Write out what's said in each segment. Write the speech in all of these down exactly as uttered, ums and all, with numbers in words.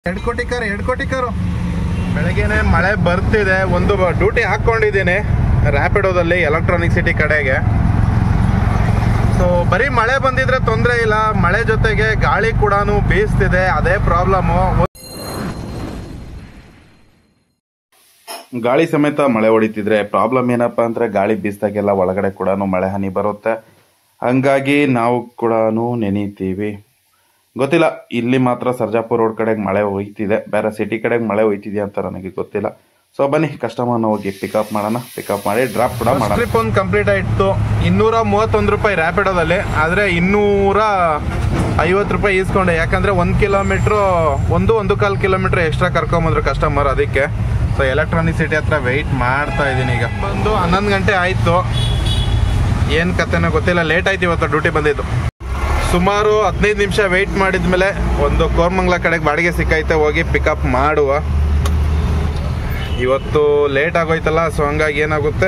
ಎರಡು ಕೋಟಿ ಕಾರು ಎರಡು ಕೋಟಿ ಕಾರು ಬೆಳಗ್ಗೆನೆ ಮಳೆ ಬರ್ತಿದೆ. ಒಂದು ಡ್ಯೂಟಿ ಹಾಕ್ಕೊಂಡಿದ್ದೀನಿ ರ್ಯಾಪಿಡೋದಲ್ಲಿ ಎಲೆಕ್ಟ್ರಾನಿಕ್ ಸಿಟಿ ಕಡೆಗೆ. ಸೊ ಬರೀ ಮಳೆ ಬಂದಿದ್ರೆ ತೊಂದರೆ ಇಲ್ಲ, ಮಳೆ ಜೊತೆಗೆ ಗಾಳಿ ಕೂಡ ಬೀಸ್ತಿದೆ, ಅದೇ ಪ್ರಾಬ್ಲಮ್ಮು. ಗಾಳಿ ಸಮೇತ ಮಳೆ ಹೊಡಿತಿದ್ರೆ ಪ್ರಾಬ್ಲಮ್ ಏನಪ್ಪಾ ಅಂದ್ರೆ ಗಾಳಿ ಬೀಸ್ದಾಗೆಲ್ಲ ಒಳಗಡೆ ಕೂಡ ಮಳೆ ಹನಿ ಬರುತ್ತೆ. ಹಂಗಾಗಿ ನಾವು ಕೂಡ ನೆನೀತೀವಿ. ಗೊತ್ತಿಲ್ಲ, ಇಲ್ಲಿ ಮಾತ್ರ ಸರ್ಜಾಪುರ ರೋಡ್ ಕಡೆಗೆ ಮಳೆ ಹೋಯ್ತಿದೆ, ಬೇರೆ ಸಿಟಿ ಕಡೆಗೆ ಮಳೆ ಹೋಯ್ತಿದೆ ಅಂತ ನನಗೆ ಗೊತ್ತಿಲ್ಲ. ಸೊ ಬನ್ನಿ ಕಸ್ಟಮರ್ನ ಹೋಗಿ ಪಿಕಪ್ ಮಾಡೋಣ, ಪಿಕಪ್ ಮಾಡಿ ಡ್ರಾಪ್ ಕೂಡ ಮಾಡೋಣ. ಟ್ರಿಪ್ ಒಂದು ಕಂಪ್ಲೀಟ್ ಆಯಿತು. ಇನ್ನೂರ ಮೂವತ್ತೊಂದು ರೂಪಾಯಿ ರ್ಯಾಪಿಡೋದಲ್ಲಿ, ಆದರೆ ಇನ್ನೂರ ಐವತ್ತು ರೂಪಾಯಿ ಈಸ್ಕೊಂಡೆ. ಯಾಕಂದರೆ ಒಂದು ಕಿಲೋಮೀಟ್ರು ಒಂದು ಒಂದು ಕಾಲು ಕಿಲೋಮೀಟ್ರ್ ಎಕ್ಸ್ಟ್ರಾ ಕರ್ಕೊಂಬಂದ್ರು ಕಸ್ಟಮರ್, ಅದಕ್ಕೆ. ಸೊ ಎಲೆಕ್ಟ್ರಾನಿಕ್ ಸಿಟಿ ಹತ್ರ ವೆಯ್ಟ್ ಮಾಡ್ತಾ ಇದ್ದೀನಿ. ಈಗ ಬಂದು ಹನ್ನೊಂದು ಗಂಟೆ ಆಯಿತು. ಏನು ಕತೆನೋ ಗೊತ್ತಿಲ್ಲ, ಲೇಟ್ ಆಯ್ತು ಇವತ್ತು ಡ್ಯೂಟಿ ಬಂದಿದ್ದು. ಸುಮಾರು ಹದಿನೈದು ನಿಮಿಷ ವೆಯ್ಟ್ ಮಾಡಿದ ಮೇಲೆ ಒಂದು ಕೋರ್ಮಂಗ್ಲ ಕಡೆಗೆ ಬಾಡಿಗೆ ಸಿಕ್ಕೈತೆ, ಹೋಗಿ ಪಿಕಪ್ ಮಾಡುವ. ಇವತ್ತು ಲೇಟ್ ಆಗೋಯ್ತಲ್ಲ, ಸೊ ಹಂಗಾಗಿ ಏನಾಗುತ್ತೆ,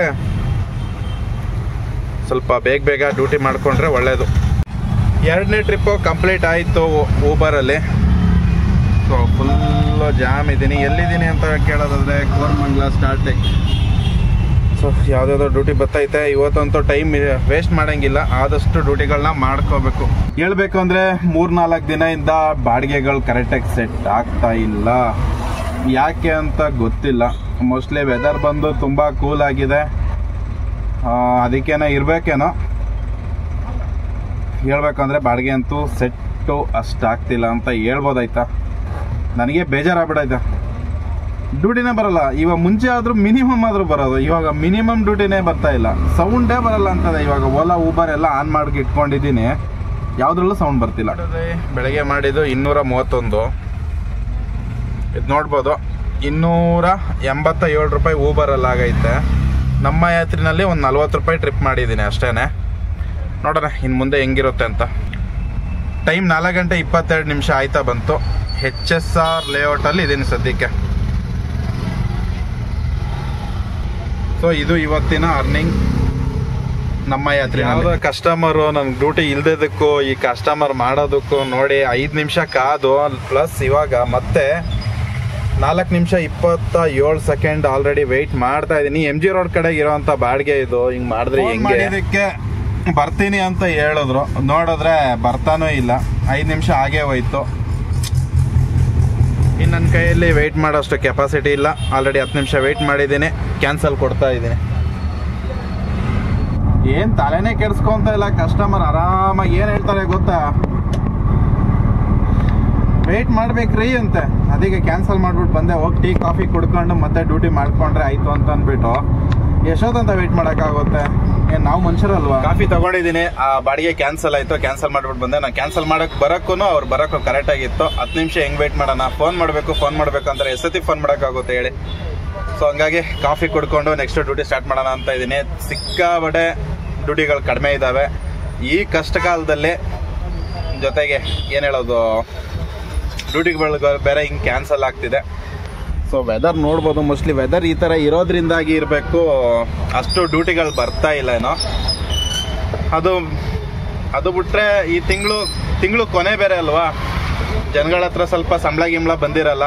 ಸ್ವಲ್ಪ ಬೇಗ ಬೇಗ ಡ್ಯೂಟಿ ಮಾಡಿಕೊಂಡ್ರೆ ಒಳ್ಳೆಯದು. ಎರಡನೇ ಟ್ರಿಪ್ಪು ಕಂಪ್ಲೀಟ್ ಆಯಿತು ಊಬರಲ್ಲಿ. ಸೊ ಫುಲ್ಲು ಜಾಮ್ ಇದ್ದೀನಿ. ಎಲ್ಲಿದ್ದೀನಿ ಅಂತ ಕೇಳೋದಾದರೆ ಕೋರ್ಮಂಗ್ಲ ಸ್ಟಾರ್ಟಿಂಗ್. ಸೊ ಯಾವುದಾದ್ರು ಡ್ಯೂಟಿ ಬರ್ತೈತೆ. ಇವತ್ತಂತೂ ಟೈಮ್ ವೇಸ್ಟ್ ಮಾಡೋಂಗಿಲ್ಲ, ಆದಷ್ಟು ಡ್ಯೂಟಿಗಳನ್ನ ಮಾಡ್ಕೋಬೇಕು. ಹೇಳ್ಬೇಕು ಅಂದರೆ ಮೂರ್ನಾಲ್ಕು ದಿನದಿಂದ ಬಾಡಿಗೆಗಳು ಕರೆಕ್ಟಾಗಿ ಸೆಟ್ ಆಗ್ತಾ ಇಲ್ಲ. ಯಾಕೆ ಅಂತ ಗೊತ್ತಿಲ್ಲ. ಮೋಸ್ಟ್ಲಿ ವೆದರ್ ಬಂದು ತುಂಬ ಕೂಲ್ ಆಗಿದೆ, ಅದಕ್ಕೇನೋ ಇರಬೇಕೇನೋ. ಹೇಳ್ಬೇಕಂದ್ರೆ ಬಾಡಿಗೆ ಅಂತೂ ಸೆಟ್ಟು ಅಷ್ಟಾಗ್ತಿಲ್ಲ ಅಂತ ಹೇಳ್ಬೋದಾಯ್ತಾ. ನನಗೆ ಬೇಜಾರಾಗ್ಬಿಡಾಯ್ತಾ. ಡ್ಯೂಟಿನೇ ಬರಲ್ಲ. ಇವಾಗ ಮುಂಚೆ ಆದರೂ ಮಿನಿಮಮ್ ಆದರೂ ಬರೋದು, ಇವಾಗ ಮಿನಿಮಮ್ ಡ್ಯೂಟಿನೇ ಬರ್ತಾ ಇಲ್ಲ. ಸೌಂಡೇ ಬರಲ್ಲ ಅಂತದೆ. ಇವಾಗ ಓಲಾ ಊಬರ್ ಎಲ್ಲ ಆನ್ ಮಾಡಿ ಇಟ್ಕೊಂಡಿದ್ದೀನಿ, ಯಾವುದ್ರಲ್ಲೂ ಸೌಂಡ್ ಬರ್ತಿಲ್ಲ. ಬೆಳಗ್ಗೆ ಮಾಡಿದ್ದು ಇನ್ನೂರ ಮೂವತ್ತೊಂದು, ಇದು ನೋಡ್ಬೋದು. ಇನ್ನೂರ ಎಂಬತ್ತ ಏಳು ರೂಪಾಯಿ ಊಬರಲ್ಲಿ ಆಗೈತೆ. ನಮ್ಮ ಯಾತ್ರಿನಲ್ಲಿ ಒಂದು ನಲ್ವತ್ತು ರೂಪಾಯಿ ಟ್ರಿಪ್ ಮಾಡಿದ್ದೀನಿ ಅಷ್ಟೇ. ನೋಡೋಣ ಇನ್ನು ಮುಂದೆ ಹೆಂಗಿರುತ್ತೆ ಅಂತ. ಟೈಮ್ ನಾಲ್ಕು ಗಂಟೆ ಇಪ್ಪತ್ತೆರಡು ನಿಮಿಷ ಆಯ್ತಾ ಬಂತು. ಹೆಚ್ ಎಸ್ ಆರ್ ಲೇಔಟಲ್ಲಿ ಇದ್ದೀನಿ ಸದ್ಯಕ್ಕೆ. ಸೊ ಇದು ಇವತ್ತಿನ ಅರ್ನಿಂಗ್ ನಮ್ಮ ಯಾತ್ರೆ. ಯಾವುದೋ ಕಸ್ಟಮರು ನನ್ಗೆ ಡ್ಯೂಟಿ ಇಲ್ದಿದ್ದಕ್ಕೂ ಈ ಕಸ್ಟಮರ್ ಮಾಡೋದಕ್ಕೂ ನೋಡಿ ಐದು ನಿಮಿಷ ಕಾದು, ಪ್ಲಸ್ ಇವಾಗ ಮತ್ತೆ ನಾಲ್ಕು ನಿಮಿಷ ಇಪ್ಪತ್ತ ಏಳು ಸೆಕೆಂಡ್ ಆಲ್ರೆಡಿ ವೆಯ್ಟ್ ಮಾಡ್ತಾ ಇದ್ದೀನಿ. ಎಮ್ ಜಿ ರೋಡ್ ಕಡೆಗೆ ಇರೋಂಥ ಬಾಡಿಗೆ ಇದು. ಹಿಂಗೆ ಮಾಡಿದ್ರೆ ಹೆಂಗೆ, ಇದಕ್ಕೆ ಬರ್ತೀನಿ ಅಂತ ಹೇಳಿದ್ರು, ನೋಡಿದ್ರೆ ಬರ್ತಾನೂ ಇಲ್ಲ. ಐದು ನಿಮಿಷ ಆಗೇ ಹೋಯ್ತು. ಇನ್ನು ನನ್ನ ಕೈಯಲ್ಲಿ ವೆಯ್ಟ್ ಮಾಡೋಷ್ಟು ಕೆಪಾಸಿಟಿ ಇಲ್ಲ. ಆಲ್ರೆಡಿ ಹತ್ತು ನಿಮಿಷ ವೆಯ್ಟ್ ಮಾಡಿದ್ದೀನಿ, ಕ್ಯಾನ್ಸಲ್ ಕೊಡ್ತಾ ಇದ್ದೀನಿ. ಏನು ತಲೆನೇ ಕೆಡಿಸ್ಕೊಂತ ಇಲ್ಲ ಕಸ್ಟಮರ್. ಆರಾಮಾಗಿ ಏನು ಹೇಳ್ತಾರೆ ಗೊತ್ತಾ, ವೆಯ್ಟ್ ಮಾಡ್ಬೇಕ್ರಿ ಅಂತೆ. ಅದಕ್ಕೆ ಕ್ಯಾನ್ಸಲ್ ಮಾಡ್ಬಿಟ್ಟು ಬಂದೆ. ಹೋಗಿ ಟೀ ಕಾಫಿ ಕುಡ್ಕೊಂಡು ಮತ್ತೆ ಡ್ಯೂಟಿ ಮಾಡ್ಕೊಂಡ್ರೆ ಆಯಿತು ಅಂತ ಅಂದ್ಬಿಟ್ಟು ಎಷ್ಟೊತ್ತಂತ ವೆಯ್ಟ್ ಮಾಡೋಕ್ಕಾಗುತ್ತೆ. ಏನು ನಾವು ಮನುಷ್ಯರಲ್ವಾ. ಕಾಫಿ ತೊಗೊಂಡಿದ್ದೀನಿ, ಆ ಬಾಡಿಗೆ ಕ್ಯಾನ್ಸಲ್ ಆಯಿತು. ಕ್ಯಾನ್ಸಲ್ ಮಾಡ್ಬಿಟ್ಟು ಬಂದೆ. ನಾನು ಕ್ಯಾನ್ಸಲ್ ಮಾಡೋಕ್ಕೆ ಬರೋಕ್ಕೂ ಅವ್ರು ಬರೋಕ್ಕೂ ಕರೆಕ್ಟಾಗಿತ್ತು. ಹತ್ತು ನಿಮಿಷ ಹೆಂಗೆ ವೆಯ್ಟ್ ಮಾಡೋಣ, ಫೋನ್ ಮಾಡಬೇಕು ಫೋನ್ ಮಾಡಬೇಕು ಅಂದರೆ ಎಷ್ಟೊತ್ತಿ ಫೋನ್ ಮಾಡೋಕ್ಕಾಗುತ್ತೆ ಹೇಳಿ. ಸೊ ಹಂಗಾಗಿ ಕಾಫಿ ಕುಡ್ಕೊಂಡು ನೆಕ್ಸ್ಟ್ ಡ್ಯೂಟಿ ಸ್ಟಾರ್ಟ್ ಮಾಡೋಣ ಅಂತ ಇದ್ದೀನಿ. ಸಿಕ್ಕಾಬಡೆ ಡ್ಯೂಟಿಗಳು ಕಡಿಮೆ ಇದ್ದಾವೆ ಈ ಕಷ್ಟ ಕಾಲದಲ್ಲಿ. ಜೊತೆಗೆ ಏನು ಹೇಳೋದು, ಡ್ಯೂಟಿಗಳು ಬೇರೆ ಹಿಂಗೆ ಕ್ಯಾನ್ಸಲ್ ಆಗ್ತಿದೆ. ಸೊ ವೆದರ್ ನೋಡ್ಬೋದು. ಮೋಸ್ಟ್ಲಿ ವೆದರ್ ಈ ಥರ ಇರೋದ್ರಿಂದಾಗಿ ಇರಬೇಕು, ಅಷ್ಟು ಡ್ಯೂಟಿಗಳು ಬರ್ತಾ ಇಲ್ಲ ಏನೋ. ಅದು ಅದು ಬಿಟ್ಟರೆ ಈ ತಿಂಗಳು ತಿಂಗಳು ಕೊನೆ ಬೇರೆ ಅಲ್ವಾ, ಜನಗಳ ಹತ್ರ ಸ್ವಲ್ಪ ಸಂಬಳ ಗಿಂಬಳ ಬಂದಿರಲ್ಲ.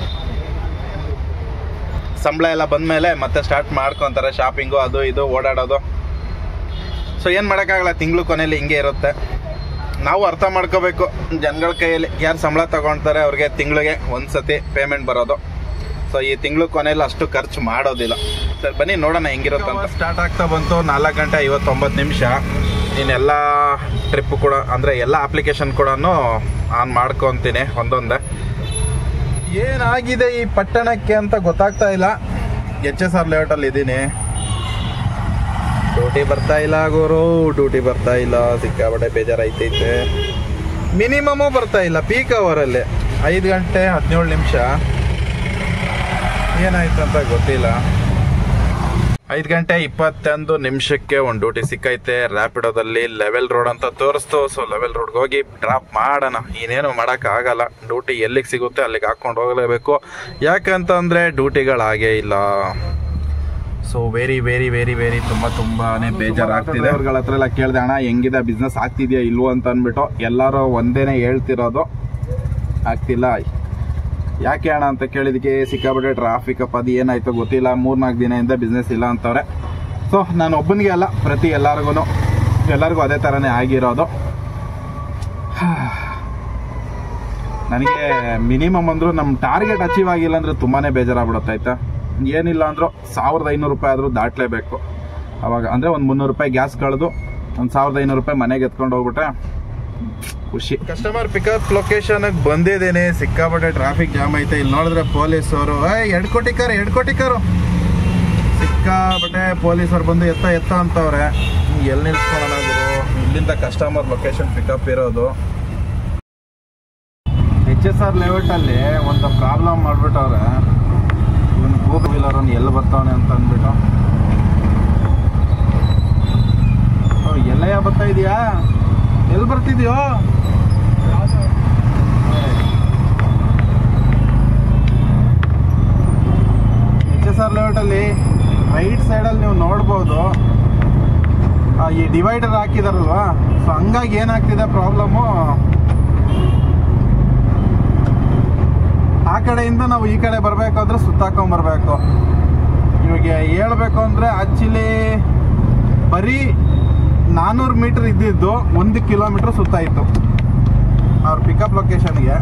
ಸಂಬಳ ಎಲ್ಲ ಬಂದಮೇಲೆ ಮತ್ತೆ ಸ್ಟಾರ್ಟ್ ಮಾಡ್ಕೊತಾರೆ ಶಾಪಿಂಗು, ಅದು ಇದು ಓಡಾಡೋದು. ಸೊ ಏನು ಮಾಡೋಕ್ಕಾಗಲ್ಲ, ತಿಂಗಳು ಕೊನೆಯಲ್ಲಿ ಹಿಂಗೆ ಇರುತ್ತೆ. ನಾವು ಅರ್ಥ ಮಾಡ್ಕೋಬೇಕು ಜನಗಳ ಕೈಯಲ್ಲಿ. ಯಾರು ಸಂಬಳ ತಗೊಳ್ತಾರೆ ಅವ್ರಿಗೆ ತಿಂಗಳಿಗೆ ಒಂದು ಸತಿ ಪೇಮೆಂಟ್ ಬರೋದು. ಸೊ ಈ ತಿಂಗಳು ಕೊನೆಯಲ್ಲಿ ಅಷ್ಟು ಖರ್ಚು ಮಾಡೋದಿಲ್ಲ. ಸರ್ ಬನ್ನಿ ನೋಡೋಣ ಹೆಂಗಿರುತ್ತೆ ಅಂತ. ಸ್ಟಾರ್ಟ್ ಆಗ್ತಾ ಬಂತು ನಾಲ್ಕು ಗಂಟೆ ಐವತ್ತೊಂಬತ್ತು ನಿಮಿಷ. ಇನ್ನೆಲ್ಲ ಟ್ರಿಪ್ಪು ಕೂಡ ಅಂದರೆ ಎಲ್ಲ ಅಪ್ಲಿಕೇಶನ್ ಕೂಡ ಆನ್ ಮಾಡ್ಕೊತೀನಿ ಒಂದೊಂದೇ. ಏನಾಗಿದೆ ಈ ಪಟ್ಟಣಕ್ಕೆ ಅಂತ ಗೊತ್ತಾಗ್ತಾ ಇಲ್ಲ. ಎಚ್ ಎಸ್ ಆರ್ ಲೇಔಟಲ್ಲಿ ಇದ್ದೀನಿ. ಡ್ಯೂಟಿ ಬರ್ತಾ ಇಲ್ಲ ಗುರು, ಡ್ಯೂಟಿ ಬರ್ತಾ ಇಲ್ಲ. ಸಿಕ್ಕಾಬಟ್ಟೆ ಬೇಜಾರೈತೈತೆ. ಮಿನಿಮಮು ಬರ್ತಾ ಇಲ್ಲ ಪೀಕ್ ಅವರಲ್ಲಿ. ಐದು ಗಂಟೆ ಹದಿನೇಳು ನಿಮಿಷ. ಏನಾಯ್ತು ಅಂತ ಗೊತ್ತಿಲ್ಲ. ಐದು ಗಂಟೆ ಇಪ್ಪತ್ತೊಂದು ನಿಮಿಷಕ್ಕೆ ಒಂದು ಡ್ಯೂಟಿ ಸಿಕ್ಕೈತೆ ರ್ಯಾಪಿಡೋದಲ್ಲಿ. ಲೆವೆಲ್ ರೋಡ್ ಅಂತ ತೋರಿಸ್ತು. ಸೊ ಲೆವೆಲ್ ರೋಡ್ಗೆ ಹೋಗಿ ಡ್ರಾಪ್ ಮಾಡೋಣ. ಇನ್ನೇನು ಮಾಡೋಕ್ಕಾಗಲ್ಲ. ಡ್ಯೂಟಿ ಎಲ್ಲಿಗೆ ಸಿಗುತ್ತೆ ಅಲ್ಲಿಗೆ ಹಾಕ್ಕೊಂಡು ಹೋಗಲೇಬೇಕು. ಯಾಕಂತಂದರೆ ಡ್ಯೂಟಿಗಳಾಗೇ ಇಲ್ಲ. So very very very very ತುಂಬ ತುಂಬಾನೇ ಬೇಜಾರಾಗ್ತಿದೆ. ಅವ್ರಗಳ ಹತ್ರ ಎಲ್ಲ ಕೇಳಿದೆ, ಅಣ್ಣ ಹೆಂಗಿದೆ ಬಿಸ್ನೆಸ್ ಆಗ್ತಿದೆಯಾ ಇಲ್ವೋ ಅಂತ ಅಂದ್ಬಿಟ್ಟು. ಎಲ್ಲರೂ ಒಂದೇನೆ ಹೇಳ್ತಿರೋದು, ಆಗ್ತಿಲ್ಲ. ಯಾಕೆ ಅಣ್ಣ ಅಂತ ಕೇಳಿದಕ್ಕೆ ಸಿಕ್ಕಾಬಿಟ್ಟೆ ಟ್ರಾಫಿಕ್ ಅಪ್ಪ, ಅದು ಏನಾಯ್ತು ಗೊತ್ತಿಲ್ಲ, ಮೂರ್ನಾಲ್ಕು ದಿನದಿಂದ ಬಿಸ್ನೆಸ್ ಇಲ್ಲ ಅಂತವ್ರೆ. ಸೊ ನಾನು ಒಬ್ಬನಿಗೆ ಅಲ್ಲ, ಪ್ರತಿ ಎಲ್ಲರಿಗೂ ಎಲ್ಲರಿಗೂ ಅದೇ ಥರನೇ ಆಗಿರೋದು. ನನಗೆ ಮಿನಿಮಮ್ ಅಂದರೂ ನಮ್ಮ ಟಾರ್ಗೆಟ್ ಅಚೀವ್ ಆಗಿಲ್ಲ ಅಂದರೆ ತುಂಬಾ ಬೇಜಾರಾಗ್ಬಿಡುತ್ತೆ ಆಯಿತಾ. ಏನಿಲ್ಲ ಅಂದರೂ ಸಾವಿರದ ಐನೂರು ರೂಪಾಯಿ ಆದರೂ ದಾಟಲೇಬೇಕು ಅವಾಗ. ಅಂದರೆ ಒಂದು ಮುನ್ನೂರು ರೂಪಾಯಿ ಗ್ಯಾಸ್ ಕಳೆದು ಒಂದು ಸಾವಿರದ ಐನೂರು ರೂಪಾಯಿ ಮನೆಗೆ ಎತ್ಕೊಂಡು ಹೋಗ್ಬಿಟ್ರೆ ಖುಷಿ. ಕಸ್ಟಮರ್ ಪಿಕಪ್ ಲೊಕೇಶನ್ಗೆ ಬಂದಿದ್ದೇನೆ. ಸಿಕ್ಕಾಪಟ್ಟೆ ಟ್ರಾಫಿಕ್ ಜಾಮ್ ಐತೆ. ಇಲ್ಲಿ ನೋಡಿದ್ರೆ ಪೊಲೀಸವರು ಎರಡು ಕೋಟಿ ಕಾರು ಎರಡು ಕೋಟಿ ಕಾರು ಸಿಕ್ಕಾಪಟ್ಟೆ ಪೊಲೀಸರು ಬಂದು ಎತ್ತ ಎತ್ತ ಅಂತವ್ರೆ. ಎಲ್ಲಿ ನಿಲ್ಸ್ಕೊಳ್ಳೋಣ ಗುರು? ಇಲ್ಲಿಂದ ಕಸ್ಟಮರ್ ಲೊಕೇಶನ್ ಪಿಕಪ್ ಇರೋದು ಎಚ್ ಎಸ್ ಆರ್ ಲೇಔಟಲ್ಲಿ ಒಂದು ಪ್ರಾಬ್ಲಮ್ ಮಾಡಿಬಿಟ್ಟವ್ರೆ. ಇವನು ಗೂಗಲ್ ವೀಲರನ್ನು ಎಲ್ಲಿ ಬರ್ತಾವನೆ ಅಂತ ಅಂದ್ಬಿಟ್ಟು. ಎಲ್ಲಯ್ಯ ಬರ್ತಾ ಇದೆಯಾ? ಎಲ್ಲಿ ಬರ್ತಿದ್ಯೋ? ಎಚ್ ಎಸ್ ಆರ್ ಲೇಔಟಲ್ಲಿ ರೈಟ್ ಸೈಡಲ್ಲಿ ನೀವು ನೋಡ್ಬೋದು, ಈ ಡಿವೈಡರ್ ಹಾಕಿದಾರಲ್ವಾ, ಸೊ ಹಂಗಾಗಿ ಏನಾಗ್ತಿದೆ ಪ್ರಾಬ್ಲಮ್ಮು, ಆ ಕಡೆಯಿಂದ ನಾವು ಈ ಕಡೆ ಬರಬೇಕಾದ್ರೆ ಸುತ್ತಾಕೊಂಡ್ಬರ್ಬೇಕು. ಇವಾಗ ಹೇಳ್ಬೇಕು ಅಂದರೆ ಆ್ಯಕ್ಚುಲಿ ಬರೀ ನಾನ್ನೂರು ಮೀಟ್ರ್ ಇದ್ದಿದ್ದು ಒಂದು ಕಿಲೋಮೀಟ್ರ್ ಸುತ್ತಾಯಿತು ಅವ್ರ ಪಿಕಪ್ ಲೊಕೇಶನ್ಗೆ.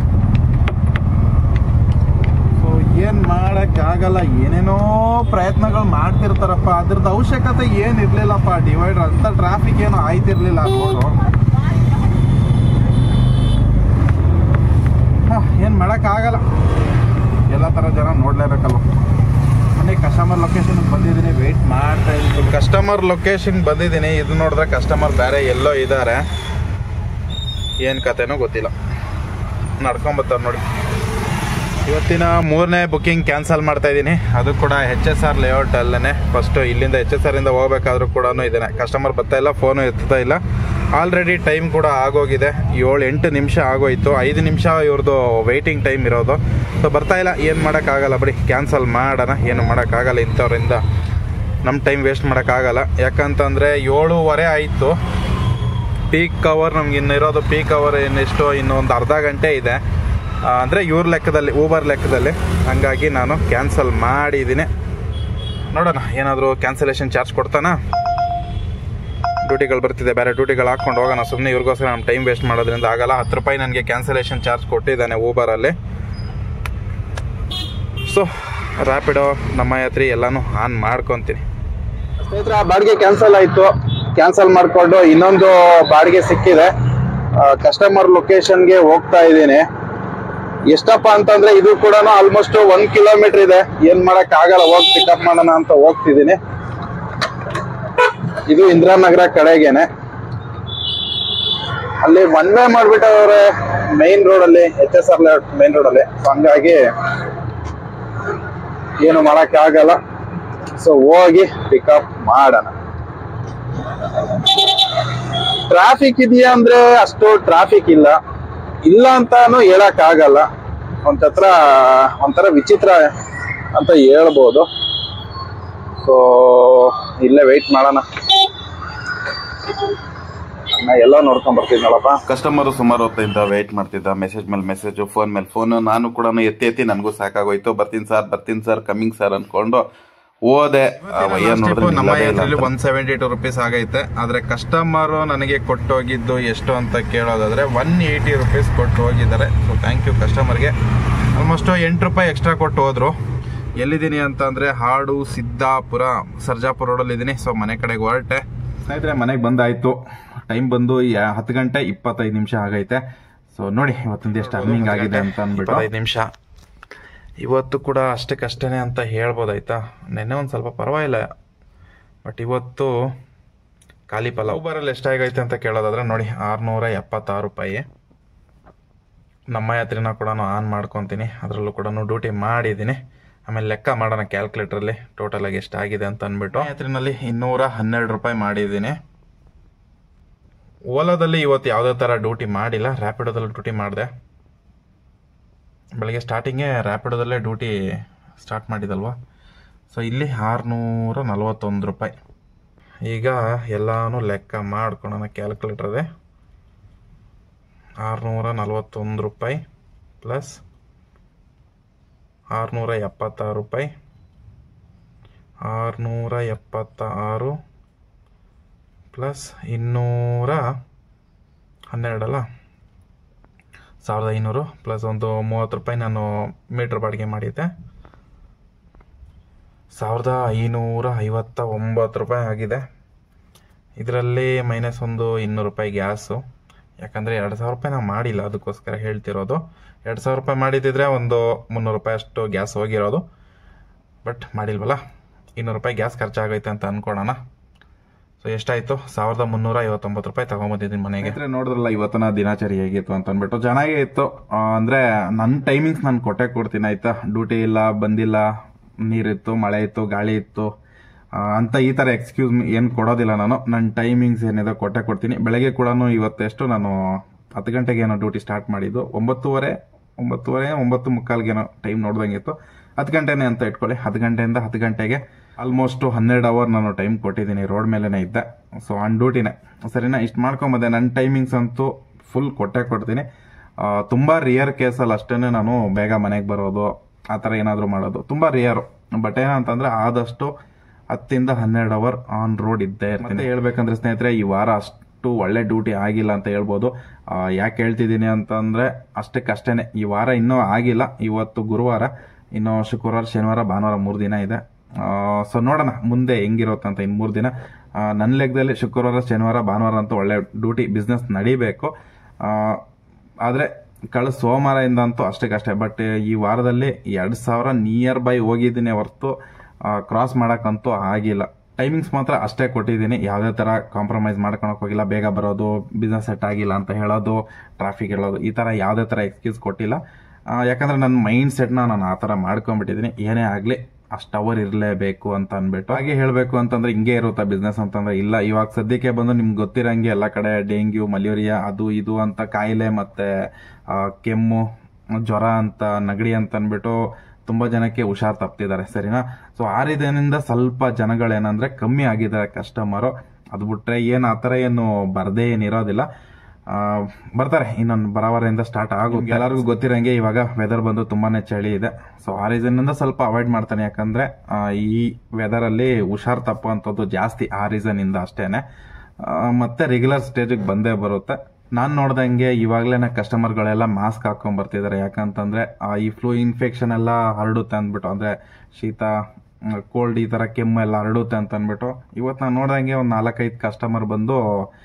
ಸೊ ಏನು ಮಾಡೋಕ್ಕಾಗಲ್ಲ, ಏನೇನೋ ಪ್ರಯತ್ನಗಳು ಮಾಡ್ತಿರ್ತಾರಪ್ಪ. ಅದ್ರದ್ದು ಅವಶ್ಯಕತೆ ಏನು ಇರಲಿಲ್ಲಪ್ಪ. ಡಿವೈಡರ್ ಅಂತ ಟ್ರಾಫಿಕ್ ಏನು ಆಯ್ತಿರ್ಲಿಲ್ಲ ರೋಡು. ಏನು ಮಾಡೋಕ್ಕಾಗಲ್ಲ, ಎಲ್ಲ ಥರ ಜನ ನೋಡಲೇಬೇಕಲ್ವ. ಮೊನ್ನೆ ಕಸ್ಟಮರ್ ಲೊಕೇಶನ್ಗೆ ಬಂದಿದ್ದೀನಿ, ವೆಯ್ಟ್ ಮಾಡ್ತಾ ಇದ್ದೀನಿ. ಕಸ್ಟಮರ್ ಲೊಕೇಶನ್ಗೆ ಬಂದಿದ್ದೀನಿ. ಇದು ನೋಡಿದ್ರೆ ಕಸ್ಟಮರ್ ಬೇರೆ ಎಲ್ಲೋ ಇದ್ದಾರೆ. ಏನು ಕತೆನೋ ಗೊತ್ತಿಲ್ಲ, ನಡ್ಕೊಂಬರ್ತಾರೆ ನೋಡಿ. ಇವತ್ತಿನ ಮೂರನೇ ಬುಕ್ಕಿಂಗ್ ಕ್ಯಾನ್ಸಲ್ ಮಾಡ್ತಾ ಇದ್ದೀನಿ. ಅದು ಕೂಡ ಎಚ್ ಎಸ್ ಆರ್ ಲೇಔಟ್ ಅಲ್ಲೇ. ಫಸ್ಟು ಇಲ್ಲಿಂದ ಎಚ್ ಎಸ್ ಆರಿಂದ ಹೋಗ್ಬೇಕಾದ್ರೂ ಕೂಡ ಇದ್ದೇನೆ. ಕಸ್ಟಮರ್ ಬರ್ತಾ ಇಲ್ಲ, ಫೋನು ಎತ್ತಾ ಇಲ್ಲ. ಆಲ್ರೆಡಿ ಟೈಮ್ ಕೂಡ ಆಗೋಗಿದೆ, ಏಳು ಎಂಟು ನಿಮಿಷ ಆಗೋಯ್ತು. ಐದು ನಿಮಿಷ ಇವ್ರದ್ದು ವೆಯ್ಟಿಂಗ್ ಟೈಮ್ ಇರೋದು. ಸೊ ಬರ್ತಾ ಇಲ್ಲ, ಏನು ಮಾಡೋಕ್ಕಾಗಲ್ಲ ಬಿಡಿ, ಕ್ಯಾನ್ಸಲ್ ಮಾಡೋಣ. ಏನು ಮಾಡೋಕ್ಕಾಗಲ್ಲ, ಇಂಥವ್ರಿಂದ ನಮ್ಮ ಟೈಮ್ ವೇಸ್ಟ್ ಮಾಡೋಕ್ಕಾಗಲ್ಲ. ಯಾಕಂತಂದರೆ ಏಳೂವರೆ ಆಯಿತು. ಪೀಕ್ ಅವರ್ ನಮ್ಗೆ ಇನ್ನು ಇರೋದು, ಪೀಕ್ ಅವರ್ ಇನ್ನೆಷ್ಟು ಇನ್ನೂ ಒಂದು ಅರ್ಧ ಗಂಟೆ ಇದೆ, ಅಂದರೆ ಇವ್ರ ಲೆಕ್ಕದಲ್ಲಿ, ಊಬರ್ ಲೆಕ್ಕದಲ್ಲಿ. ಹಾಗಾಗಿ ನಾನು ಕ್ಯಾನ್ಸಲ್ ಮಾಡಿದ್ದೀನಿ. ನೋಡೋಣ ಏನಾದರೂ ಕ್ಯಾನ್ಸಲೇಷನ್ ಚಾರ್ಜ್ ಕೊಡ್ತಾನಾ. ಡ್ಯೂಟಿಗಳು ಬರ್ತಿದೆ, ಬೇರೆ ಡ್ಯೂಟಿಗಳು ಹಾಕ್ಕೊಂಡು ಹೋಗೋಣ. ಸುಮ್ಮನೆ ಇವ್ರಿಗೋಸ್ಕರ ನಮ್ಮ ಟೈಮ್ ವೇಸ್ಟ್ ಮಾಡೋದ್ರಿಂದ ಆಗಲ್ಲ. ಹತ್ತು ರೂಪಾಯಿ ನನಗೆ ಕ್ಯಾನ್ಸಲೇಷನ್ ಚಾರ್ಜ್ ಕೊಟ್ಟಿದ್ದಾನೆ ಊಬರಲ್ಲಿ. ಸೊ ರ್ಯಾಪಿಡೋ, ನಮ್ಮ ಯಾತ್ರಿ ಎಲ್ಲನೂ ಆನ್ ಮಾಡ್ಕೊತೀನಿ. ಸ್ನೇಹಿತರೆ, ಬಾಡಿಗೆ ಕ್ಯಾನ್ಸಲ್ ಆಯಿತು. ಕ್ಯಾನ್ಸಲ್ ಮಾಡಿಕೊಂಡು ಇನ್ನೊಂದು ಬಾಡಿಗೆ ಸಿಕ್ಕಿದೆ. ಕಸ್ಟಮರ್ ಲೊಕೇಶನ್ಗೆ ಹೋಗ್ತಾ ಇದ್ದೀನಿ. ಎಷ್ಟಪ್ಪ ಅಂತಂದ್ರೆ ಇದು ಕೂಡ ಆಲ್ಮೋಸ್ಟ್ ಒಂದ್ ಕಿಲೋಮೀಟರ್ ಇದೆ. ಏನ್ ಮಾಡಕ್ ಆಗಲ್ಲ, ಹೋಗಿ ಪಿಕಪ್ ಮಾಡೋಣ ಅಂತ ಹೋಗ್ತಿದ್ದೀನಿ. ಇದು ಇಂದಿರಾನಗರ ಕಡೆಗೇನೆ. ಅಲ್ಲಿ ಒನ್ ವೇ ಮಾಡ್ಬಿಟ್ಟವ್ರೆ ಮೈನ್ ರೋಡ್ ಅಲ್ಲಿ, H S R main road ಅಲ್ಲಿ. ಹಂಗಾಗಿ ಏನು ಮಾಡಕ್ ಆಗಲ್ಲ. ಸೊ ಹೋಗಿ ಪಿಕಪ್ ಮಾಡೋಣ. ಟ್ರಾಫಿಕ್ ಇದೆಯಾ ಅಂದ್ರೆ ಅಷ್ಟು ಟ್ರಾಫಿಕ್ ಇಲ್ಲ, ಇಲ್ಲ ಅಂತಾನು ಹೇಳಕ್ ಆಗಲ್ಲ. ಒಂಥರ ಒಂಥರ ವಿಚಿತ್ರ ಅಂತ ಹೇಳ್ಬೋದು. ಸೊ ಇಲ್ಲೇ ವೆಯ್ಟ್ ಮಾಡೋಣ. ಎಲ್ಲ ನೋಡ್ಕೊಂಡ್ ಬರ್ತಿದ್ನಲ್ಲಪ್ಪ. ಕಸ್ಟಮರ್ ಸುಮಾರು ಹೊತ್ತಿಂದ ವೆಯ್ಟ್ ಮಾಡ್ತಿದ್ದ. ಮೆಸೇಜ್ ಮೇಲೆ ಮೆಸೇಜ್, ಫೋನ್ ಮೇಲೆ ಫೋನ್. ನಾನು ಕೂಡ ಎತ್ತಿ ಎತ್ತಿ ನನಗೂ ಸಾಕಾಗೋಯ್ತು. ಬರ್ತೀನಿ ಸರ್ ಬರ್ತೀನಿ ಸರ್ ಕಮಿಂಗ್ ಸರ್ ಅನ್ಕೊಂಡು ಹೋದೆ. ಒನ್ ಸೆವೆಂಟಿ ಟು ರುಪೀಸ್ ಆಗೈತೆ. ಆದ್ರೆ ಕಸ್ಟಮರ್ ನನಗೆ ಕೊಟ್ಟೋಗಿದ್ದು ಎಷ್ಟು ಅಂತ ಕೇಳೋದಾದ್ರೆ ಒನ್ ಏಯ್ಟಿ ರುಪೀಸ್ ಕೊಟ್ಟು ಹೋಗಿದ್ದಾರೆ. ಸೊ ಥ್ಯಾಂಕ್ ಯು ಕಸ್ಟಮರ್ಗೆ. ಆಲ್ಮೋಸ್ಟ್ ಎಂಟು ರೂಪಾಯಿ ಎಕ್ಸ್ಟ್ರಾ ಕೊಟ್ಟು ಹೋದ್ರು. ಎಲ್ಲಿದ್ದೀನಿ ಅಂತ ಅಂದ್ರೆ ಹಾಡು ಸಿದ್ದಾಪುರ ಸರ್ಜಾಪುರ ರೋಡಲ್ಲಿ ಇದ್ದೀನಿ. ಸೊ ಮನೆ ಕಡೆಗೆ ಹೊರಟೆ. ಸ್ನೇಹಿತರೆ, ಮನೆಗೆ ಬಂದಾಯ್ತು. ಟೈಮ್ ಬಂದು ಹತ್ತು ಗಂಟೆ ಇಪ್ಪತ್ತೈದು ನಿಮಿಷ ಆಗೈತೆ. ಸೊ ನೋಡಿ ಇವತ್ತಿಂದ ಎಷ್ಟು ಅರ್ನಿಂಗ್ ಆಗಿದೆ ಅಂತ ಅಂದ್ಬಿಟ್ಟು. ಐದು ನಿಮಿಷ ಇವತ್ತು ಕೂಡ ಅಷ್ಟಕ್ಕಷ್ಟೇ ಅಂತ ಹೇಳ್ಬೋದಾಯ್ತಾ. ನೆನ್ನೆ ಒಂದು ಸ್ವಲ್ಪ ಪರವಾಗಿಲ್ಲ, ಬಟ್ ಇವತ್ತು ಖಾಲಿ ಪಲಾವ್. ಊಬರಲ್ಲಿ ಎಷ್ಟಾಗೈತೆ ಅಂತ ಕೇಳೋದಾದ್ರೆ ನೋಡಿ ಆರುನೂರ ಎಪ್ಪತ್ತಾರು ರೂಪಾಯಿ. ನಮ್ಮ ಯಾತ್ರಿನ ಕೂಡ ಆನ್ ಮಾಡ್ಕೊತೀನಿ. ಅದರಲ್ಲೂ ಕೂಡ ಡ್ಯೂಟಿ ಮಾಡಿದ್ದೀನಿ. ಆಮೇಲೆ ಲೆಕ್ಕ ಮಾಡೋಣ ಕ್ಯಾಲ್ಕುಲೇಟ್ರಲ್ಲಿ ಟೋಟಲ್ ಆಗಿ ಎಷ್ಟಾಗಿದೆ ಅಂತ ಅಂದ್ಬಿಟ್ಟು. ಯಾತ್ರಿನಲ್ಲಿ ಇನ್ನೂರ ಹನ್ನೆರಡು ರೂಪಾಯಿ ಮಾಡಿದ್ದೀನಿ. ಓಲಾದಲ್ಲಿ ಇವತ್ತು ಯಾವುದೇ ಥರ ಡ್ಯೂಟಿ ಮಾಡಿಲ್ಲ, ರ್ಯಾಪಿಡೋದಲ್ಲಿ ಡ್ಯೂಟಿ ಮಾಡಿದೆ. ಬೆಳಗ್ಗೆ ಸ್ಟಾರ್ಟಿಂಗೇ ರ್ಯಾಪಿಡೋದಲ್ಲೇ ಡ್ಯೂಟಿ ಸ್ಟಾರ್ಟ್ ಮಾಡಿದಲ್ವ. ಸೊ ಇಲ್ಲಿ ಆರುನೂರ ನಲ್ವತ್ತೊಂದು ರೂಪಾಯಿ. ಈಗ ಎಲ್ಲನೂ ಲೆಕ್ಕ ಮಾಡ್ಕೊಳ್ಳೋಣ ಕ್ಯಾಲ್ಕುಲೇಟ್ರದೆ. ಆರುನೂರ ನಲ್ವತ್ತೊಂದು ರೂಪಾಯಿ ಪ್ಲಸ್ ಆರುನೂರ ಎಪ್ಪತ್ತಾರು ರೂಪಾಯಿ ಆರುನೂರ ಎಪ್ಪತ್ತ ಆರು ಪ್ಲಸ್ ಇನ್ನೂರ ಹನ್ನೆರಡಲ್ಲ ಸಾವಿರದ ಐನೂರು ಪ್ಲಸ್ ಒಂದು ಮೂವತ್ತು ರೂಪಾಯಿ ನಾನು ಮೀಟ್ರ್ ಬಾಡಿಗೆ ಮಾಡಿದ್ದೆ, ಸಾವಿರದ ಐನೂರ ಐವತ್ತ ಒಂಬತ್ತು ರೂಪಾಯಿ ಆಗಿದೆ. ಇದರಲ್ಲಿ ಮೈನಸ್ ಒಂದು ಇನ್ನೂರು ರೂಪಾಯಿ ಗ್ಯಾಸು, ಯಾಕಂದರೆ ಎರಡು ಸಾವಿರ ರೂಪಾಯಿ ನಾವು ಮಾಡಿಲ್ಲ, ಅದಕ್ಕೋಸ್ಕರ ಹೇಳ್ತಿರೋದು. ಎರಡು ಸಾವಿರ ರೂಪಾಯಿ ಮಾಡಿದ್ದಿದ್ರೆ ಒಂದು ಮುನ್ನೂರು ರೂಪಾಯಿ ಅಷ್ಟು ಗ್ಯಾಸ್ ಹೋಗಿರೋದು, ಬಟ್ ಮಾಡಿಲ್ವಲ್ಲ. ಇನ್ನೂರು ರೂಪಾಯಿ ಗ್ಯಾಸ್ ಖರ್ಚಾಗೈತೆ ಅಂತ ಅಂದ್ಕೊಳ್ಳೋಣ. ಸೊ ಎಷ್ಟಾಯಿತು? ಸಾವಿರದ ಮುನ್ನೂರ ಐವತ್ತೊಂಬತ್ತು ರೂಪಾಯಿ ತೊಗೊಂಬಂದಿದ್ದೀನಿ ಮನೆಗೆ. ನೋಡಿದ್ರಲ್ಲ ಇವತ್ತಿನ ದಿನಾಚರಿ ಹೇಗಿತ್ತು ಅಂತ ಅಂದ್ಬಿಟ್ಟು. ಚೆನ್ನಾಗೇ ಇತ್ತು. ಅಂದರೆ ನನ್ನ ಟೈಮಿಂಗ್ಸ್ ನಾನು ಕೊಟ್ಟೆ ಕೊಡ್ತೀನಿ ಆಯಿತಾ. ಡ್ಯೂಟಿ ಇಲ್ಲ, ಬಂದಿಲ್ಲ, ನೀರಿತ್ತು, ಮಳೆ ಇತ್ತು, ಗಾಳಿ ಇತ್ತು ಅಂತ ಈ ಥರ ಎಕ್ಸ್ಕ್ಯೂಸ್ ಏನು ಕೊಡೋದಿಲ್ಲ ನಾನು. ನನ್ನ ಟೈಮಿಂಗ್ಸ್ ಏನಿದೆ ಕೊಟ್ಟೆ ಕೊಡ್ತೀನಿ. ಬೆಳಗ್ಗೆ ಕೂಡ ಇವತ್ತೆಷ್ಟು ನಾನು ಹತ್ತು ಗಂಟೆಗೆ ಏನೋ ಡ್ಯೂಟಿ ಸ್ಟಾರ್ಟ್ ಮಾಡಿದ್ದು, ಒಂಬತ್ತುವರೆ ಒಂಬತ್ತುವರೆ ಒಂಬತ್ತು ಮುಕ್ಕಾಲ್ಗೇನೋ ಟೈಮ್ ನೋಡ್ದಂಗಿತ್ತು. ಹತ್ತು ಗಂಟೆನೇ ಅಂತ ಇಟ್ಕೊಳ್ಳಿ. ಹತ್ತು ಗಂಟೆಯಿಂದ ಹತ್ತು ಗಂಟೆಗೆ ಆಲ್ಮೋಸ್ಟು ಹನ್ನೆರಡು ಅವರ್ ನಾನು ಟೈಮ್ ಕೊಟ್ಟಿದ್ದೀನಿ. ರೋಡ್ ಮೇಲೇ ಇದ್ದೆ, ಸೊ ಆನ್ ಡ್ಯೂಟಿನೇ. ಸರಿನಾ? ಇಷ್ಟು ಮಾಡ್ಕೊಂಬಂದೆ. ನನ್ನ ಟೈಮಿಂಗ್ಸ್ ಅಂತೂ ಫುಲ್ ಕೊಟ್ಟೆ ಕೊಡ್ತೀನಿ. ತುಂಬ ರಿಯರ್ ಕೇಸಲ್ಲಿ ಅಷ್ಟೇ ನಾನು ಬೇಗ ಮನೆಗೆ ಬರೋದು, ಆ ಥರ ಏನಾದರೂ ಮಾಡೋದು ತುಂಬ ರಿಯರು. ಬಟ್ ಏನಂತಂದರೆ ಆದಷ್ಟು ಹತ್ತಿಂದ ಹನ್ನೆರಡು ಅವರ್ ಆನ್ ರೋಡ್ ಇದ್ದೇ ಇರ್ತೀನಿ. ಹೇಳ್ಬೇಕಂದ್ರೆ ಸ್ನೇಹಿತರೆ, ಈ ವಾರ ಅಷ್ಟು ಒಳ್ಳೆ ಡ್ಯೂಟಿ ಆಗಿಲ್ಲ ಅಂತ ಹೇಳ್ಬೋದು. ಯಾಕೆ ಹೇಳ್ತಿದ್ದೀನಿ ಅಂತಂದರೆ ಅಷ್ಟಕ್ಕಷ್ಟೇ. ಈ ವಾರ ಇನ್ನೂ ಆಗಿಲ್ಲ. ಇವತ್ತು ಗುರುವಾರ, ಇನ್ನು ಶುಕ್ರವಾರ, ಶನಿವಾರ, ಭಾನುವಾರ ಮೂರು ದಿನ ಇದೆ. ಸೊ ನೋಡೋಣ ಮುಂದೆ ಹೆಂಗಿರುತ್ತೆ ಅಂತ. ಇನ್ನು ಮೂರು ದಿನ ನನ್ನ ಲೆಕ್ಕದಲ್ಲಿ ಶುಕ್ರವಾರ, ಶನಿವಾರ, ಭಾನುವಾರ ಅಂತೂ ಒಳ್ಳೆ ಡ್ಯೂಟಿ ಬಿಸ್ನೆಸ್ ನಡಿಬೇಕು. ಆದರೆ ಕಳೆದ ಸೋಮವಾರದಿಂದ ಅಂತೂ ಅಷ್ಟಕ್ಕಷ್ಟೇ. ಬಟ್ ಈ ವಾರದಲ್ಲಿ ಎರಡು ಸಾವಿರ ನಿಯರ್ ಬೈ ಹೋಗಿದ್ದೀನಿ ಹೊರತು ಕ್ರಾಸ್ ಮಾಡೋಕ್ಕಂತೂ ಆಗಿಲ್ಲ. ಟೈಮಿಂಗ್ಸ್ ಮಾತ್ರ ಅಷ್ಟೇ ಕೊಟ್ಟಿದ್ದೀನಿ. ಯಾವುದೇ ಥರ ಕಾಂಪ್ರಮೈಸ್ ಮಾಡ್ಕೊಳಕ್ಕೆ ಹೋಗಿಲ್ಲ. ಬೇಗ ಬರೋದು, ಬಿಸ್ನೆಸ್ ಸೆಟ್ ಆಗಿಲ್ಲ ಅಂತ ಹೇಳೋದು, ಟ್ರಾಫಿಕ್ ಹೇಳೋದು, ಈ ಥರ ಯಾವುದೇ ಥರ ಎಕ್ಸ್ಕ್ಯೂಸ್ ಕೊಟ್ಟಿಲ್ಲ. ಯಾಕಂದರೆ ನನ್ನ ಮೈಂಡ್ ಸೆಟ್ನ ನಾನು ಆ ಥರ ಮಾಡ್ಕೊಂಡ್ಬಿಟ್ಟಿದ್ದೀನಿ. ಏನೇ ಆಗಲಿ ಅಷ್ಟು ಅವರ್ ಇರಲೇಬೇಕು ಅಂತ ಅಂದ್ಬಿಟ್ಟು. ಹಾಗೆ ಹೇಳಬೇಕು ಅಂತಂದರೆ ಹಿಂಗೆ ಇರುತ್ತಾ ಬಿಸ್ನೆಸ್ ಅಂತಂದರೆ ಇಲ್ಲ. ಇವಾಗ ಸದ್ಯಕ್ಕೆ ಬಂದು ನಿಮ್ಗೆ ಗೊತ್ತಿರಂಗೆ ಎಲ್ಲ ಕಡೆ ಡೆಂಗ್ಯೂ, ಮಲೇರಿಯಾ, ಅದು ಇದು ಅಂತ ಕಾಯಿಲೆ, ಮತ್ತು ಕೆಮ್ಮು, ಜ್ವರ ಅಂತ, ನೆಗಡಿ ಅಂತ ಅಂದ್ಬಿಟ್ಟು ತುಂಬ ಜನಕ್ಕೆ ಹುಷಾರು ತಪ್ಪಿದ್ದಾರೆ. ಸರಿನಾ? ಸೊ ಆ ರೀತಿಯಿಂದ ಸ್ವಲ್ಪ ಜನಗಳೇನಂದರೆ ಕಮ್ಮಿ ಆಗಿದ್ದಾರೆ ಕಸ್ಟಮರು. ಅದು ಬಿಟ್ರೆ ಏನು ಆ ಥರ ಏನು ಬರದೇ ಏನಿರೋದಿಲ್ಲ. ಬರ್ತಾರೆ, ಇನ್ನೊಂದು ಬರೋವರೆಯಿಂದ ಸ್ಟಾರ್ಟ್ ಆಗುತ್ತೆ. ಎಲ್ಲರಿಗೂ ಗೊತ್ತಿರೋಂಗೆ ಇವಾಗ ವೆದರ್ ಬಂದು ತುಂಬಾನೇ ಚಳಿ ಇದೆ. ಸೊ ಆ ರೀಸನ್ನಿಂದ ಸ್ವಲ್ಪ ಅವಾಯ್ಡ್ ಮಾಡ್ತಾನೆ. ಯಾಕಂದ್ರೆ ಈ ವೆದರಲ್ಲಿ ಹುಷಾರು ತಪ್ಪುವಂಥದ್ದು ಜಾಸ್ತಿ, ಆ ರೀಸನ್ನಿಂದ ಅಷ್ಟೇನೆ. ಮತ್ತೆ ರೆಗ್ಯುಲರ್ ಸ್ಟೇಜಿಗೆ ಬಂದೇ ಬರುತ್ತೆ. ನಾನು ನೋಡ್ದಂಗೆ ಇವಾಗಲೇ ಕಸ್ಟಮರ್ಗಳೆಲ್ಲ ಮಾಸ್ಕ್ ಹಾಕೊಂಡ್ ಬರ್ತಿದ್ದಾರೆ. ಯಾಕಂತಂದ್ರೆ ಈ ಫ್ಲೂ ಇನ್ಫೆಕ್ಷನ್ ಎಲ್ಲ ಹರಡುತ್ತೆ ಅಂದ್ಬಿಟ್ಟು, ಅಂದ್ರೆ ಶೀತ, ಕೋಲ್ಡ್, ಈ ತರ ಕೆಮ್ಮು ಎಲ್ಲ ಹರಡುತ್ತೆ ಅಂತ ಅಂದ್ಬಿಟ್ಟು ಇವತ್ತು ನಾನು ನೋಡ್ದಂಗೆ ಒಂದು ನಾಲ್ಕೈದು ಕಸ್ಟಮರ್ ಬಂದು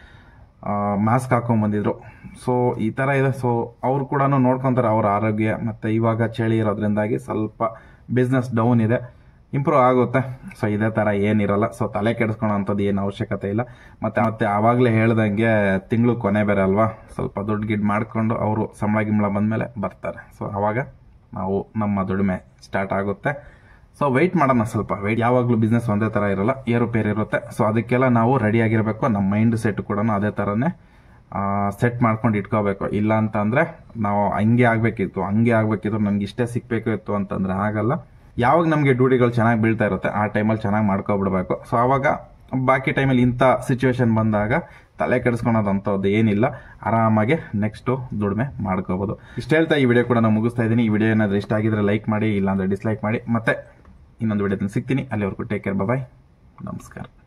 ಮಾಸ್ಕ್ ಹಾಕೊಂಡ್ ಬಂದಿದ್ರು. ಸೊ ಈ ತರ ಇದೆ. ಸೊ ಅವ್ರು ಕೂಡ ನೋಡ್ಕೊಂತಾರೆ ಅವ್ರ ಆರೋಗ್ಯ. ಮತ್ತೆ ಇವಾಗ ಚಳಿ ಇರೋದ್ರಿಂದಾಗಿ ಸ್ವಲ್ಪ ಬಿಸ್ನೆಸ್ ಡೌನ್ ಇದೆ, ಇಂಪ್ರೂವ್ ಆಗುತ್ತೆ. ಸೊ ಇದೇ ತರ ಏನಿರಲ್ಲ. ಸೊ ತಲೆ ಕೆಡಿಸ್ಕೊಳ್ಳೋ ಅಂಥದ್ದು ಏನು ಅವಶ್ಯಕತೆ ಇಲ್ಲ. ಮತ್ತೆ ಮತ್ತೆ ಆವಾಗಲೇ ಹೇಳ್ದಂಗೆ ತಿಂಗಳು ಕೊನೆ ಬೇರೆ ಅಲ್ವಾ, ಸ್ವಲ್ಪ ದುಡ್ಡು ಗಿಡ್ ಮಾಡ್ಕೊಂಡು ಅವರು ಸಂಬಳ ಗಿಂಬಳ ಬಂದ್ಮೇಲೆ ಬರ್ತಾರೆ. ಸೊ ಅವಾಗ ನಾವು ನಮ್ಮ ದುಡಿಮೆ ಸ್ಟಾರ್ಟ್ ಆಗುತ್ತೆ. ಸೊ ವೆಯ್ಟ್ ಮಾಡೋಣ ಸ್ವಲ್ಪ. ವೆಯ್ಟ್, ಯಾವಾಗಲೂ ಬಿಸ್ನೆಸ್ ಒಂದೇ ಥರ ಇರಲ್ಲ, ಏರುಪೇರು ಇರುತ್ತೆ. ಸೊ ಅದಕ್ಕೆಲ್ಲ ನಾವು ರೆಡಿ ಆಗಿರಬೇಕು. ನಮ್ಮ ಮೈಂಡ್ ಸೆಟ್ ಕೂಡ ಅದೇ ಥರನೇ ಸೆಟ್ ಮಾಡ್ಕೊಂಡು ಇಟ್ಕೋಬೇಕು. ಇಲ್ಲ ಅಂತಂದರೆ ನಾವು ಹಂಗೆ ಆಗಬೇಕಿತ್ತು ಹಂಗೆ ಆಗಬೇಕಿತ್ತು ನಮ್ಗೆ ಇಷ್ಟೇ ಸಿಗಬೇಕಿತ್ತು ಅಂತಂದರೆ ಆಗಲ್ಲ. ಯಾವಾಗ ನಮಗೆ ಡ್ಯೂಟಿಗಳು ಚೆನ್ನಾಗಿ ಬೀಳ್ತಾ ಇರುತ್ತೆ ಆ ಟೈಮಲ್ಲಿ ಚೆನ್ನಾಗಿ ಮಾಡ್ಕೊಬಿಡ್ಬೇಕು. ಸೊ ಆವಾಗ ಬಾಕಿ ಟೈಮಲ್ಲಿ ಇಂಥ ಸಿಚುವೇಶನ್ ಬಂದಾಗ ತಲೆ ಕೆಡಿಸ್ಕೊಳೋದಂಥದ್ದು ಏನಿಲ್ಲ, ಆರಾಮಾಗಿ ನೆಕ್ಸ್ಟು ದುಡಿಮೆ ಮಾಡ್ಕೋಬೋದು. ಇಷ್ಟ ಹೇಳ್ತಾ ಈ ವಿಡಿಯೋ ಕೂಡ ನಾನು ಮುಗಿಸ್ತಾ ಇದ್ದೀನಿ. ಈ ವಿಡಿಯೋ ಏನಾದರೂ ಇಷ್ಟ ಆಗಿದ್ರೆ ಲೈಕ್ ಮಾಡಿ, ಇಲ್ಲಾಂದರೆ ಡಿಸ್ಲೈಕ್ ಮಾಡಿ. ಮತ್ತೆ ಇನ್ನೊಂದು ವಿಡಿಯೋದಲ್ಲಿ ಸಿಗ್ತೀನಿ. ಅಲ್ಲಿವರೆಗೂ ಟೇಕ್ ಕೇರ್, ಬಾಯ್, ನಮಸ್ಕಾರ.